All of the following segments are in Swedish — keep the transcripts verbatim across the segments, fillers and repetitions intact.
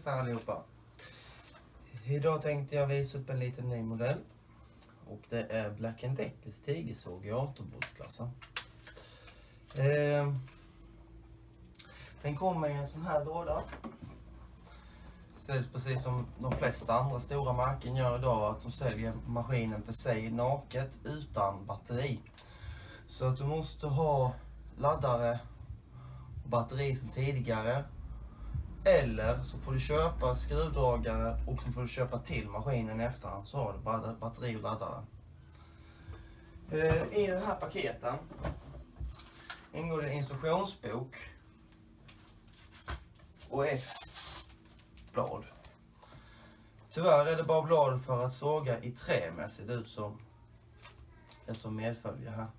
Hejsan allihopa. Idag tänkte jag visa upp en liten ny modell. Och det är Black and Deckers tigersåg i arton-bordsklassen. Eh, den kommer i en sån här låda. Säljs precis som de flesta andra stora märken gör idag, att de säljer maskinen för sig naket utan batteri. Så att du måste ha laddare och batteri sedan tidigare. Eller så får du köpa skruvdragare och så får du köpa till maskinen i efterhand, så har du bara batteri och laddare. I den här paketen ingår det en instruktionsbok och ett blad. Tyvärr är det bara blad för att såga i trä med, ser det ut som det som medföljer här.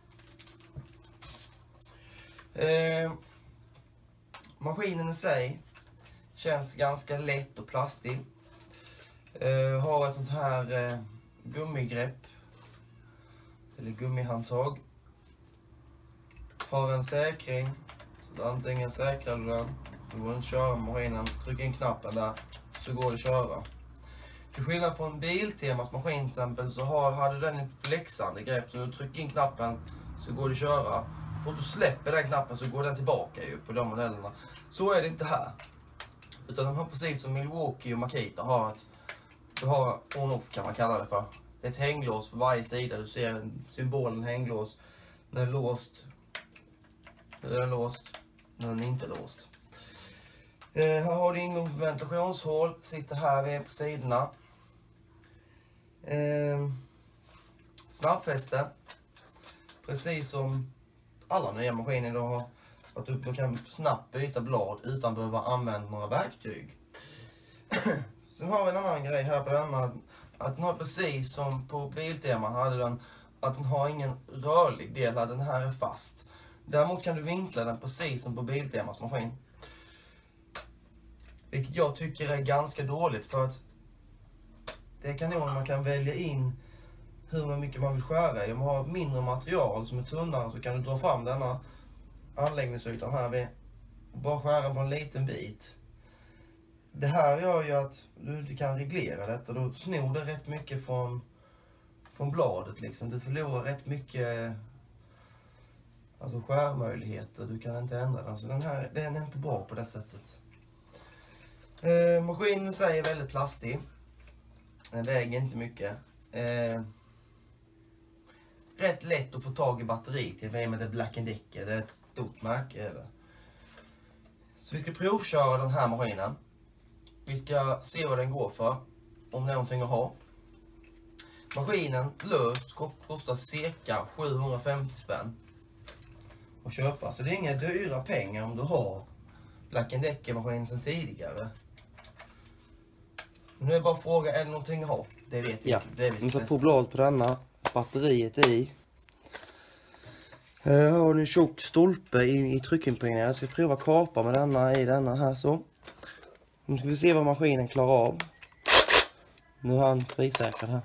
Eh, maskinen i sig känns ganska lätt och plastig. Eh, har ett sånt här eh, gummigrepp eller gummihandtag. Har en säkring, så antingen säkrar du den så går den att köra med maskinen. Tryck in knappen där så går det att köra. Till skillnad från Biltemas maskin till exempel, så har, hade den ett flexande grepp, så du trycker in knappen så går det att köra. Får du släpper den knappen så går den tillbaka ju på de modellerna. Så är det inte här. Utan de har precis som Milwaukee och Makita har ett, du har on-off kan man kalla det för. Det är ett hänglås på varje sida. Du ser symbolen hänglås. Den är låst. Nu är den låst. Nu är den inte låst. Eh, här har du ingång för ventilationshål. Sitter här vid på sidorna. Eh, snabbfäste. Precis som alla nya maskiner idag har. Att du, du kan snabbt byta blad utan att behöva använda några verktyg. Sen har vi en annan grej här på denna. Att den har precis som på Biltema hade den. Att den har ingen rörlig del. Den här är fast. Däremot kan du vinkla den precis som på Biltemas maskin. Vilket jag tycker är ganska dåligt, för att det är kanon man kan välja in hur mycket man vill skära i. Om man har mindre material som är tunnare så kan du dra fram denna anläggningsytan här vid och bara skära på en liten bit. Det här gör ju att du, du kan reglera detta. Då snor det rätt mycket från, från bladet liksom. Du förlorar rätt mycket alltså skärmöjligheter. Du kan inte ändra den. Så den här den är inte bra på det sättet. Eh, maskinen sig är väldigt plastig. Den väger inte mycket. Eh, rätt lätt att få tag i batteri till, för med det Black and Decker. Det är ett stort märke. Eller? Så vi ska provköra den här maskinen. Vi ska se vad den går för. Om det är någonting att ha. Maskinen löst kostar cirka sjuhundrafemtio spänn att köpa. Så det är inga dyra pengar om du har Black and Decker maskinen sedan tidigare. Nu är bara fråga, är det någonting att ha? Det vet jag. Ja, det är vi ska få blad på denna. Batteriet i. Här har du en tjock stolpe i, i tryckimpregneringen. Jag ska prova kapa med denna i denna här så. Nu ska vi se vad maskinen klarar av. Nu har han frisäkrad här.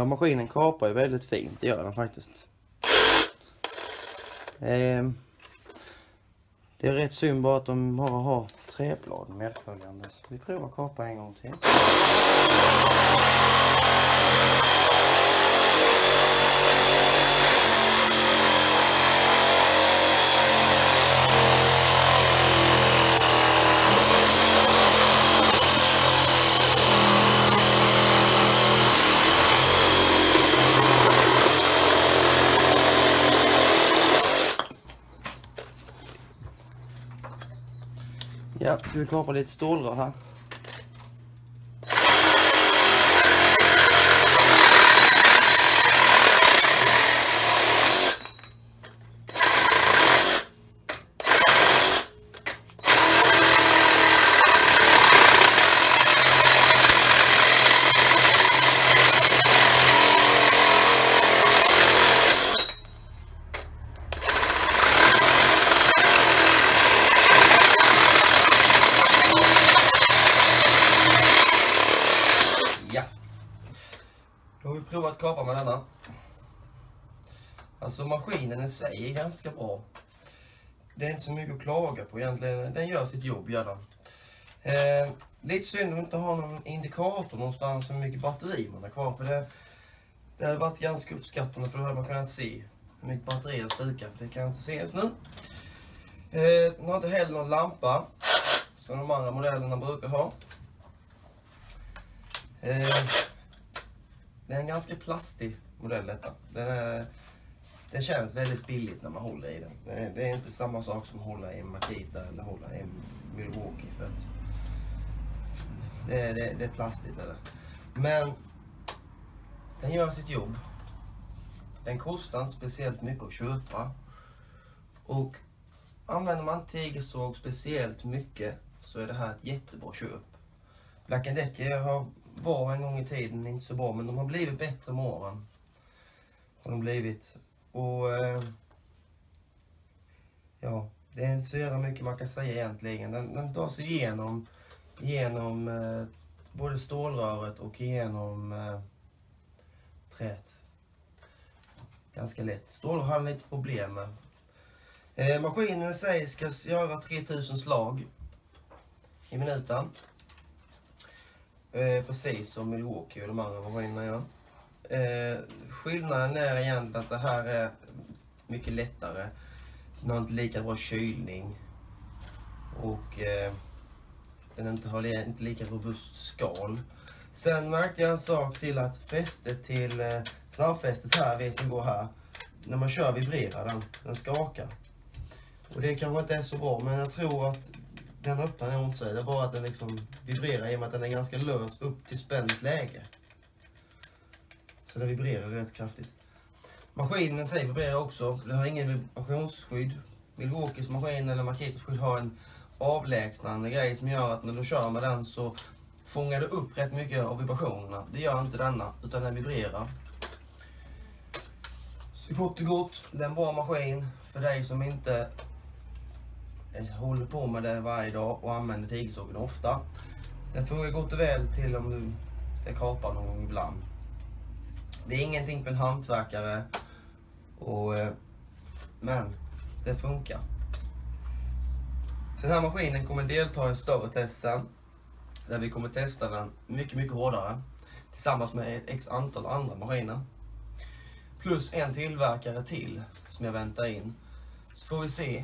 Ja, maskinen kapar ju väldigt fint, det gör den faktiskt. Eh, det är rätt synd bara att de bara har träblad medföljande. Så vi provar kapa en gång till. Ja, ska vi kapa lite stålrör här. Ja, då har vi provat kapa med denna. Alltså maskinen i sig är ganska bra. Det är inte så mycket att klaga på egentligen. Den gör sitt jobb, gör den. Eh, lite synd att inte ha någon indikator någonstans hur mycket batteri man har kvar. För det, det hade varit ganska uppskattande, för då hade man kunnat se hur mycket batteri det slukar. För det kan jag inte se just nu. Eh, den har inte heller någon lampa som de andra modellerna brukar ha. Eh, det är en ganska plastig modell detta. Den, är, den känns väldigt billigt när man håller i den. Det är, det är inte samma sak som att hålla i en Makita eller hålla i en Milwaukee. För att det, det, det är plastigt. Eller? Men den gör sitt jobb. Den kostar inte speciellt mycket att köpa. Och använder man tigersåg speciellt mycket så är det här ett jättebra köp. Black and Decker har var en gång i tiden inte så bra, men de har blivit bättre med åren. Har de blivit. Och eh, ja, det är inte så jävla mycket man kan säga egentligen. Den, den tar sig igenom, igenom eh, både stålröret och igenom eh, träet. Ganska lätt. Stålrör har lite problem med. Eh, maskinen i sig ska göra tre tusen slag i minuten. Eh, precis som Milwaukee och de andra maskinerna gör. Eh, skillnaden är egentligen att det här är mycket lättare. Den har inte lika bra kylning. Och eh, den inte har inte lika robust skal. Sen märkte jag en sak till, att fästet till eh, snabbfästet här, vi som går här. När man kör vibrerar den, den skakar. Och det kanske inte är så bra, men jag tror att den öppnar nog inte sig. Det är bara att den liksom vibrerar i och med att den är ganska lös upp till spänt läge. Så den vibrerar rätt kraftigt. Maskinen sig vibrerar också. Det har ingen vibrationsskydd. Milwaukees maskin eller Makitas skydd har en avlägsnande grej som gör att när du kör med den så fångar du upp rätt mycket av vibrationerna. Det gör inte denna, utan den vibrerar. Så kort och gott, det är en bra maskin för dig som inte håller på med det varje dag och använder tigersågen ofta. Den fungerar gott och väl till om du ska kapa någon gång ibland. Det är ingenting för en hantverkare, och, men det funkar. Den här maskinen kommer delta i en större test sen, där vi kommer testa den mycket mycket hårdare tillsammans med ett x antal andra maskiner. Plus en tillverkare till som jag väntar in. Så får vi se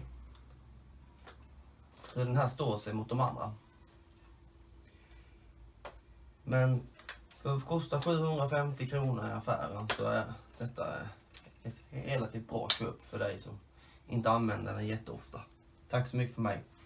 hur den här står sig mot de andra. Men för att kosta sjuhundrafemtio kronor i affären så är detta ett relativt bra köp för dig som inte använder den jätteofta. Tack så mycket för mig.